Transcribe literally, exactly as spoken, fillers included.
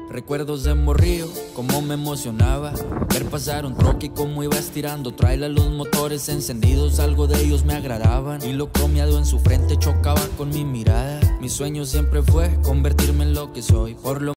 Recuerdos de morrillo, cómo me emocionaba ver pasar un troque y cómo iba estirando trailer, los motores encendidos, algo de ellos me agradaban. Y lo cromeado en su frente chocaba con mi mirada. Mi sueño siempre fue convertirme en lo que soy, por lo